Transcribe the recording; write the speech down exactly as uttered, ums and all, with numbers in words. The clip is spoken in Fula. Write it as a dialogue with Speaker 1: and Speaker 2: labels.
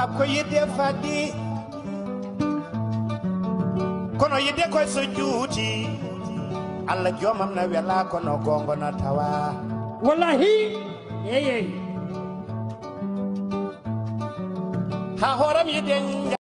Speaker 1: tubaab ko yidde faddi kono yidde koye so juuti Allah joomam na wela kono gongo na tawa
Speaker 2: wallahi yeyeyi
Speaker 1: ha horam yidde